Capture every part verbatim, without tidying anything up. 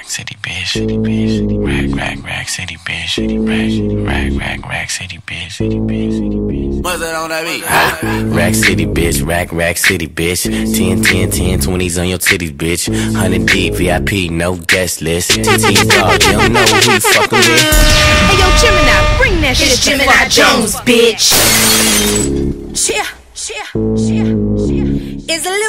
city, bitch. City, bitch. Rack, rack, rack, city, bitch. City, rack, rack, rack, rack, city, bitch. City, bitch. City, bitch. What's that on that beat? Rack city, bitch. Rack, rack, city, bitch. ten, ten, ten, twenties on your titties, bitch. one hundred deep, V I P, no guest list. T T dog, you don't know who you fucking with. Hey, yo, Gemini, bring that shit. It's Gemini Jones, bitch. Cheer, cheer, cheer, cheer. Is a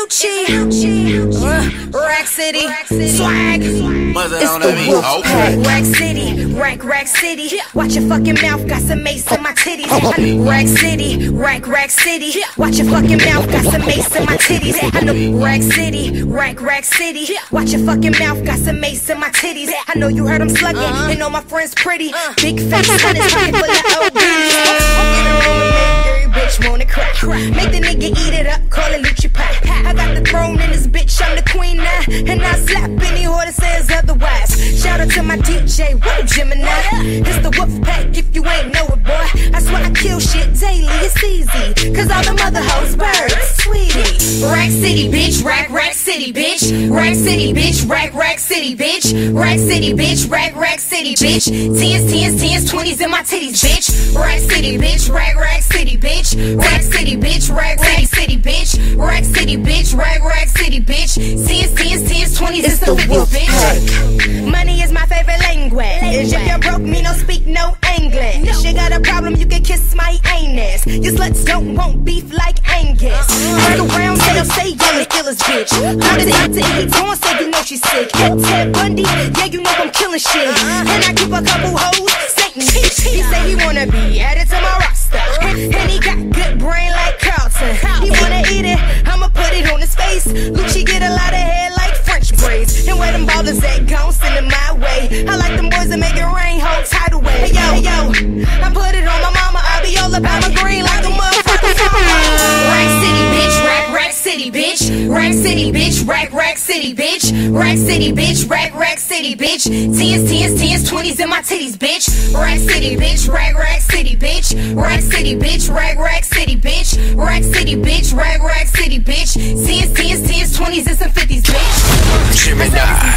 Lucci, uh, Rack City, swag. What's that It's on the that beat? Wolf Pack. Okay. Rack City, Rack, Rack City. Watch your fucking mouth, got some mace in my titties. Rack City, Rack, Rack City. Watch your fucking mouth, got some mace in my titties. I know Rack City, Rack, Rack City. Watch your fucking mouth, got some mace in my titties. I know you heard I'm slugging, and know my friend's pretty. Big face, got his pocket full of O Bs. Get a room and make every bitch wanna cry. Make the nigga eat it up, call it Lucci pie. I got the throne in this bitch, I'm the queen now. And I slap any whore that says otherwise. Shout out to my D J, woo, Gemini. It's the Wolf Pack if you ain't know it, boy. I swear I kill shit daily, it's easy. Cause all the mother hoes birds, sweetie. Rack City, bitch, rack, rack city, bitch. Rack City, bitch, rack, rack city, bitch. Rack City, bitch, rack, rack city, bitch. Tens, tens, tens, twenties in my titties, bitch. Rack City, bitch, rack, rack city, bitch. Rack City, bitch, rack, rack city, bitch. Rack City, bitch, rack, rack city, bitch. Tens, tens, tens, twenties, it's the fifties, bitch. Money is my favorite language. If you're broke, me no speak no English. If you got a problem, you can kiss my anus. You sluts don't want beef like Angus. Hang around, say they'll say I'm the illest bitch. Heard it after he torn, so you know she's sick. Ted Bundy, yeah, you know I'm killing shit. And I keep a couple hoes, Satan. He say he wanna be added to my roster. And he got good brain like Carlton. He wanna eat it, I'ma put it on his face. Lucci get a lot of hair like French braids. And where them ballers at, gon' send it my way. I like them boys that make it rain, hold tight away. Hey yo, hey yo, I put it on my mama, I be all about my green like a motherfucker. Rack City, bitch, rack, rack city, bitch. Rack City, bitch, rack, rack city, bitch. Rack City, bitch, rack, rack city, bitch. Tens, tens, tens, twenties in my titties, bitch. Rack City, bitch, rack, rack city, bitch. Rack City, bitch, rack, rack city, bitch. Rack City, bitch, rack, rack city, bitch. Tens, tens, tens, twenties and some fifties, bitch. Gemini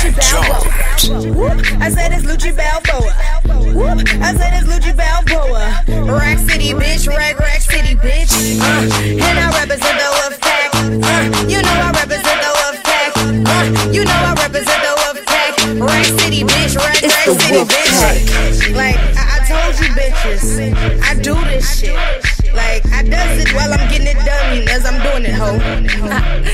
Jones. Whoop, I said it's Lucci Balboa. Whoop, I said it's Lucci Balboa. Rack City, bitch, rack, rack city, bitch. Uh, and I represent the Wolf Pack. Uh, you know I represent the Wolf Pack. Uh, you know I represent the Wolf Pack. Rack City, bitch, rack, rack city, bitch. Like, I, I told you bitches, I do this shit. Like, I does it while I'm getting it done as I'm doing it, ho.